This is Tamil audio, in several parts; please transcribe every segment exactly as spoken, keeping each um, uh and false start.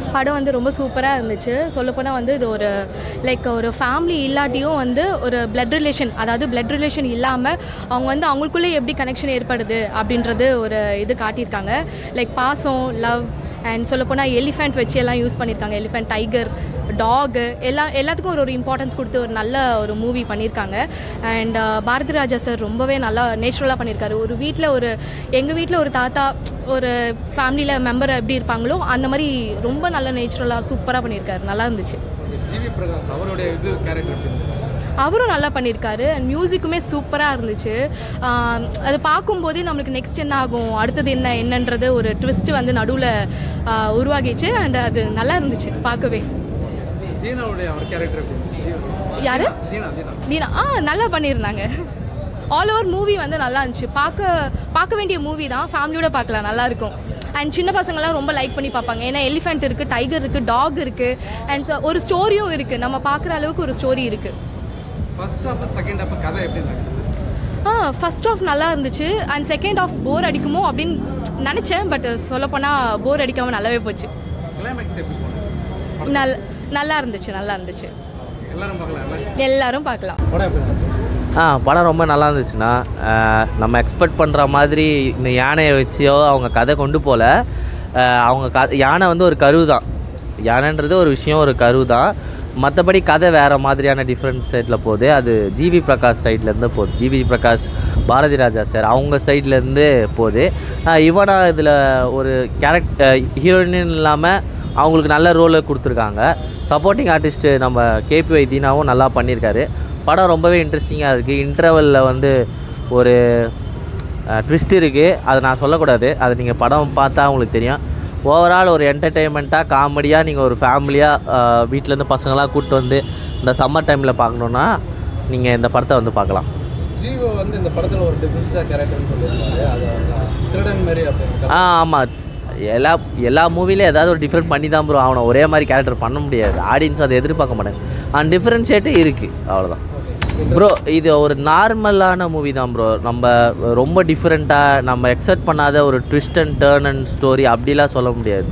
படம் வந்து ரொம்ப சூப்பராக இருந்துச்சு. சொல்லப்போனால் வந்து இது ஒரு லைக் ஒரு ஃபேமிலி இல்லாட்டியும் வந்து ஒரு பிளட் ரிலேஷன், அதாவது பிளட் ரிலேஷன் இல்லாமல் அவங்க வந்து அவங்களுக்குள்ளே எப்படி கனெக்ஷன் ஏற்படுது அப்படின்றது ஒரு இது காட்டியிருக்காங்க. லைக் பாசம், லவ் அண்ட் சொல்லப்போனால் எலிஃபெண்ட் வச்சு எல்லாம் யூஸ் பண்ணியிருக்காங்க. எலிஃபெண்ட், டைகர், டாகு எல்லாம் எல்லாத்துக்கும் ஒரு ஒரு இம்பார்ட்டன்ஸ் கொடுத்து ஒரு நல்ல ஒரு மூவி பண்ணியிருக்காங்க. அண்ட் பாரதிராஜா சார் ரொம்பவே நல்லா நேச்சுரலாக பண்ணியிருக்காரு. ஒரு வீட்டில் ஒரு எங்கள் வீட்டில் ஒரு தாத்தா ஒரு ஃபேமிலியில் மெம்பர் எப்படி இருப்பாங்களோ அந்த மாதிரி ரொம்ப நல்ல நேச்சுரலாக சூப்பராக பண்ணியிருக்காரு. நல்லா இருந்துச்சு. ஜிவி பிரகாஷ் அவருடைய இது கேரக்டர் அவரும் நல்லா பண்ணியிருக்காரு. அண்ட் மியூசிக்குமே சூப்பராக இருந்துச்சு. அது பார்க்கும்போதே நம்மளுக்கு நெக்ஸ்ட் என்ன ஆகும், அடுத்தது என்ன என்னன்றது ஒரு ட்விஸ்ட்டு வந்து நடுவில் உருவாகிச்சு. அண்ட் அது நல்லா இருந்துச்சு பார்க்கவே. யார்? தீனா. ஆ நல்லா பண்ணியிருந்தாங்க. ஆல் ஓவர் மூவி வந்து நல்லா இருந்துச்சு. பார்க்க பார்க்க வேண்டிய மூவி தான், ஃபேமிலியோட பார்க்கலாம், நல்லாயிருக்கும். அண்ட் சின்ன பசங்கள்லாம் ரொம்ப லைக் பண்ணி பார்ப்பாங்க. ஏன்னா எலிஃபெண்ட் இருக்குது, டைகர் இருக்குது, டாக் இருக்குது, அண்ட் ஒரு ஸ்டோரியும் இருக்குது. நம்ம பார்க்குற அளவுக்கு ஒரு ஸ்டோரி இருக்குது. ஃபர்ஸ்ட் ஹாஃப் செகண்ட் ஹாஃப் கதை எப்படி இருந்துச்சு? ஆ ஃபர்ஸ்ட் ஹாஃப் நல்லா இருந்துச்சு. அண்ட் செகண்ட் ஹாஃப் போர் அடிக்குமோ அப்படின்னு நினச்சேன். பட் சொல்லப்போனால் போர் அடிக்காமல் நல்லாவே போச்சு. கிளைமேக்ஸ் எப்படி போனது? நல் நல்லா இருந்துச்சு நல்லா இருந்துச்சு எல்லாரும் பார்க்கலாம். எல்லாரும் பார்க்கலாம். ஆ படம் ரொம்ப நல்லா இருந்துச்சுண்ணா. நம்ம எக்ஸ்பெக்ட் பண்ணுற மாதிரி இந்த யானையை வச்சியோ அவங்க கதை கொண்டு போகல. அவங்க க யானை வந்து ஒரு கரு தான். யானைன்றது ஒரு விஷயம், ஒரு கரு தான். மற்றபடி கதை வேறு மாதிரியான டிஃப்ரெண்ட் சைடில் போகுது. அது ஜிவி பிரகாஷ் சைட்லேருந்து போகுது. ஜிவி பிரகாஷ், பாரதிராஜா சார் அவங்க சைட்லேருந்து போகுது. இவனா இதில் ஒரு கேரக்டர் ஹீரோயின் இல்லாமல் அவங்களுக்கு நல்ல ரோலை கொடுத்துருக்காங்க. சப்போர்ட்டிங் ஆர்டிஸ்ட்டு நம்ம கேபிஒய் தீனாவும் நல்லா பண்ணியிருக்காரு. படம் ரொம்பவே இன்ட்ரெஸ்டிங்காக இருக்குது. இன்டர்வலில் வந்து ஒரு ட்விஸ்ட் இருக்குது, அதை நான் சொல்லக்கூடாது, அது நீங்கள் படம் பார்த்தா உங்களுக்கு தெரியும். ஓவரால் ஒரு என்டர்டெயின்மெண்ட்டாக காமெடியாக நீங்கள் ஒரு ஃபேமிலியாக வீட்டிலேருந்து பசங்களாம் கூப்பிட்டு வந்து இந்த சம்மர் டைமில் பார்க்கணுன்னா நீங்கள் இந்த படத்தை வந்து பார்க்கலாம். ஜீவோ வந்து இந்த படத்தில் ஒரு டிஃப்ரென்ஸாக கேரக்டர்னு சொல்லியிருக்காரு. அது திருடன் மாரி அப்படி. ஆ ஆமாம், எல்லா எல்லா மூவிலையும் ஏதாவது ஒரு டிஃப்ரெண்ட் பண்ணி தான் ப்ரோ ஆகணும். ஒரே மாதிரி கேரக்டர் பண்ண முடியாது. ஆடியன்ஸ் அதை எதிர்பார்க்க மாட்டாங்க. அண்ட் டிஃப்ரென்ஷியேட்டே இருக்குது, அவ்வளோதான் ப்ரோ. இது ஒரு நார்மலான மூவி தான் ப்ரோ. நம்ம ரொம்ப டிஃப்ரெண்ட்டாக நம்ம எக்ஸ்பெக்ட் பண்ணாத ஒரு twist and turn and story அப்படிலாம் சொல்ல முடியாது.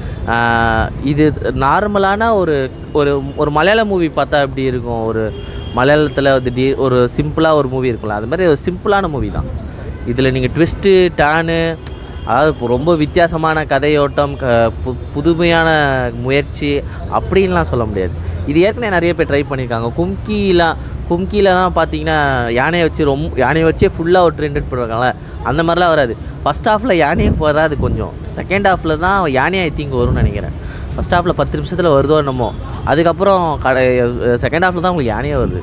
இது நார்மலான ஒரு ஒரு ஒரு மலையாள மூவி பார்த்தா எப்படி இருக்கும், ஒரு மலையாளத்தில் வந்து டி ஒரு சிம்பிளாக ஒரு மூவி இருக்கும்ல, அது மாதிரி ஒரு சிம்பிளான மூவி தான். இதில் நீங்கள் ட்விஸ்ட்டு டேனு, அதாவது ரொம்ப வித்தியாசமான கதையோட்டம், க பு புதுமையான முயற்சி அப்படின்லாம் சொல்ல முடியாது. இது ஏற்கனவே நிறைய பேர் ட்ரை பண்ணியிருக்காங்க. கும்கிலாம் கும்கிலலாம் பார்த்தீங்கன்னா யானையை வச்சு ரொம்ப யானையை வச்சே ஃபுல்லாக ஒரு ட்ரெண்டட் பண்ணுவாங்களே, அந்த மாதிரிலாம் வராது. ஃபஸ்ட் ஹாஃபில் யானையை வராது, கொஞ்சம் செகண்ட் ஹாஃபில் தான் யானையை ஐ திங்க் வரும்னு நினைக்கிறேன். ஃபஸ்ட் ஹாஃபில் பத்து நிமிஷத்தில் வருதோ என்னமோ, அதுக்கப்புறம் கடை செகண்ட் ஹாஃபில் தான் உங்களுக்கு யானையே வருது.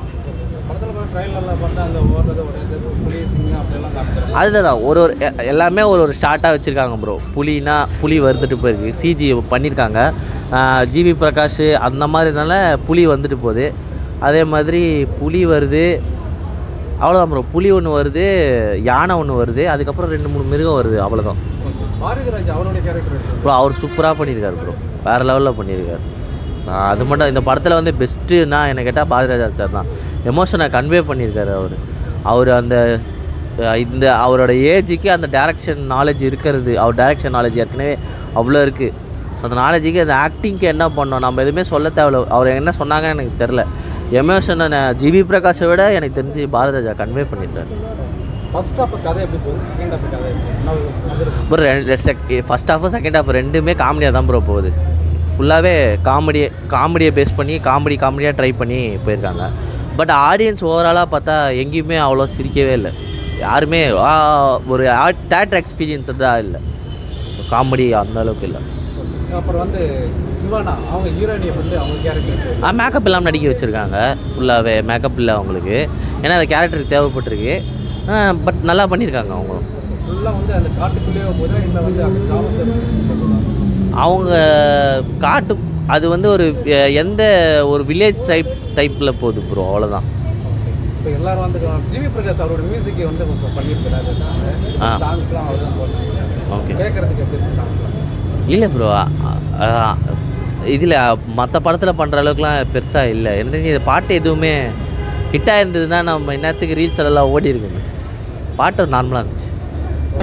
அதுதான் ஒரு ஒரு எல்லாமே ஒரு ஒரு ஷார்ட்டாக வச்சுருக்காங்க ப்ரோ. புலினா புலி வந்துட்டு போயிருக்கு, சிஜி பண்ணியிருக்காங்க. ஜிவி பிரகாஷ் அந்த மாதிரினால புலி வந்துட்டு போகுது. அதே மாதிரி புலி வருது, அவ்வளோதான் ப்ரோ. புலி ஒன்று வருது, யானை ஒன்று வருது, அதுக்கப்புறம் ரெண்டு மூணு மிருகம் வருது, அவ்வளோதான் ப்ரோ. அவர் சூப்பராக பண்ணியிருக்காரு ப்ரோ, வேறு லெவலில் பண்ணியிருக்காரு. அது மட்டும் இந்த படத்தில் வந்து பெஸ்ட்டுன்னா என்னை கேட்டால் பாரதிராஜா சார் தான். எமோஷனை கன்வே பண்ணியிருக்காரு அவர். அவர் அந்த இந்த அவரோட ஏஜுக்கு அந்த டேரக்ஷன் நாலேஜ் இருக்கிறது, அவர் டேரக்ஷன் நாலேஜ் ஏற்கனவே அவ்வளோ இருக்குது. ஸோ அந்த நாலேஜுக்கு அந்த ஆக்டிங்க்கு என்ன பண்ணோம் நம்ம எதுவுமே சொல்ல தேவையில்ல. அவர் என்ன சொன்னாங்கன்னு எனக்கு தெரில. எமோஷனை ஜிவி பிரகாஷை விட எனக்கு தெரிஞ்சு பாரதிராஜா கன்வே பண்ணியிருக்காரு. ஃபஸ்ட் ஹாஃப் கதை எப்படி போகுது, செகண்ட் ஹாஃப் கதை ப்ரோ? ரெண்டு ஃபஸ்ட் ஹாஃபு செகண்ட் ஹாஃப் ரெண்டுமே காமெடியாக தான் ப்ரோ போகுது. ஃபுல்லாகவே காமெடியை காமெடியை பேஸ் பண்ணி காமெடி காமெடியாக ட்ரை பண்ணி போயிருக்காங்க. பட் ஆடியன்ஸ் ஓவராலாக பார்த்தா எங்கேயுமே அவ்வளோ சிரிக்கவே இல்லை. யாருமே ஒரு தேட்டர் எக்ஸ்பீரியன்ஸ் தான் இல்லை, காமெடி அந்த அளவுக்கு இல்லை. அப்புறம் வந்து இவானா அவங்க ஹீரோயினியை வந்து அவங்க கேரக்டர் ஆ மேக்கப் இல்லாமல் நடிக்க வச்சுருக்காங்க. ஃபுல்லாகவே மேக்கப் இல்லை அவங்களுக்கு, ஏன்னா அந்த கேரக்டருக்கு தேவைப்பட்டிருக்கு. பட் நல்லா பண்ணியிருக்காங்க. அவங்க ஃபுல்லாக வந்து அந்த காட்டுக்குள்ளேயே போது இல்லை வந்து அந்த அவங்க காட்டு அது வந்து ஒரு எந்த ஒரு வில்லேஜ் டைப் டைப்பில் போகுது ப்ரோ, அவ்வளோதான். இப்போ எல்லோரும் வந்து ஜிவி பிரகாஷ் அவரோட மியூசிக்கை வந்து பண்ணியிருக்கிறாரு. சாங்ஸ்லாம் அவர் தான் போடுறாங்க. ஓகே, கேட்குறதுக்கு எப்படி சாங்ஸ்லாம் இல்லை ப்ரோ. இதில் மற்ற படத்தில் பண்ணுற அளவுக்குலாம் பெருசாக இல்லை. எனக்கு இந்த பாட்டு எதுவுமே ஹிட்டாக இருந்ததுன்னா நம்ம இன்னத்துக்கு ரீல்ஸ் எல்லாம் ஓடி இருக்குங்க. பாட்டு நார்மலாக இருந்துச்சு.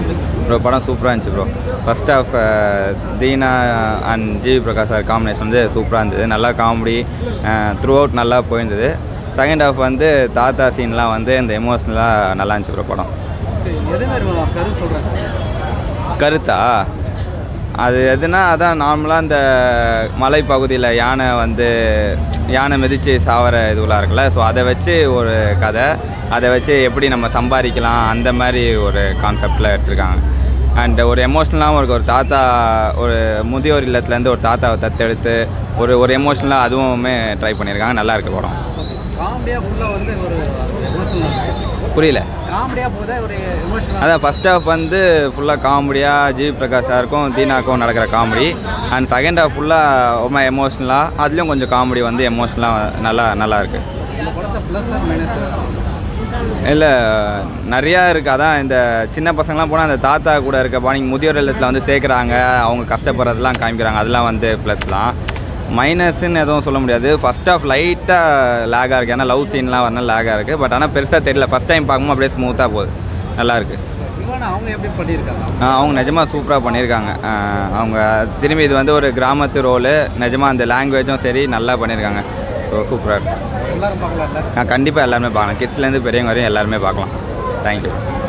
ப்ரோ படம் சூப்பராக இருந்துச்சு bro. First half Dheena and GV Prakash sir combination வந்து சூப்பராக இருந்தது. நல்லா காமெடி த்ரூ அவுட் நல்லா போயிருந்தது. செகண்ட் ஆஃப் வந்து தாத்தா சீன்லாம் வந்து இந்த எமோஷனலாக நல்லா இருந்துச்சு ப்ரோ படம். கருத்தா அது எதுனா அதான் நார்மலாக இந்த மலைப்பகுதியில் யானை வந்து யானை மிதித்து சாவர இதுவெலாம் இருக்குல்ல. ஸோ அதை வச்சு ஒரு கதை, அதை வச்சு எப்படி நம்ம சம்பாதிக்கலாம் அந்த மாதிரி ஒரு கான்செப்டில் எடுத்திருக்காங்க. அண்ட் ஒரு எமோஷ்னலாகவும் இருக்குது. ஒரு தாத்தா ஒரு முதியோர் இல்லத்துலேருந்து ஒரு தாத்தாவை தத்தெடுத்து ஒரு ஒரு எமோஷ்னலாக அதுவுமே ட்ரை பண்ணியிருக்காங்க. நல்லா இருக்குது படம். புரியல. அதான் ஃபஸ்ட் ஹாஃப் வந்து ஃபுல்லாக காமெடியாக ஜிவி பிரகாஷ் சாருக்கும் தீனாக்கும் நடக்கிற காமெடி. அண்ட் செகண்ட் ஹாஃப் ஃபுல்லாக ரொம்ப எமோஷ்னலாக, அதுலேயும் கொஞ்சம் காமெடி வந்து எமோஷ்னலாக நல்லா நல்லா இருக்குது. இல்லை நிறையா இருக்குது. அதான் இந்த சின்ன பசங்களாம் போனால் அந்த தாத்தா கூட இருக்க பாணிங்க முதியோர் இல்லத்தில் வந்து சேர்க்குறாங்க, அவங்க கஷ்டப்படுறதெல்லாம் காமிக்கிறாங்க. அதெல்லாம் வந்து ப்ளஸ்லாம். மைனஸ்ன்னு எதுவும் சொல்ல முடியாது. ஃபஸ்ட் ஆஃப் லைட்டாக லேகாக இருக்குது, ஏன்னா லவ் சீன்லாம் வரணும் லேகாக இருக்குது. பட் ஆனால் பெருசாக தெரியல. ஃபஸ்ட் டைம் பார்க்கும்போது அப்படியே ஸ்மூத்தாக போகுது, நல்லாயிருக்கு. அவங்க எப்படி பண்ணியிருக்காங்க? அவங்க நிஜமாக சூப்பராக பண்ணியிருக்காங்க. அவங்க திரும்பி இது வந்து ஒரு கிராமத்து ரோலு, நிஜமாக அந்த லாங்குவேஜும் சரி நல்லா பண்ணியிருக்காங்க. ஸோ சூப்பராக இருக்குது. எல்லாரும் பார்க்கலாம். கண்டிப்பாக எல்லாருமே பார்க்கலாம். கிட்ஸ்லேருந்து பெரியவங்க வரையும் எல்லாருமே பார்க்கலாம். தேங்க்யூ.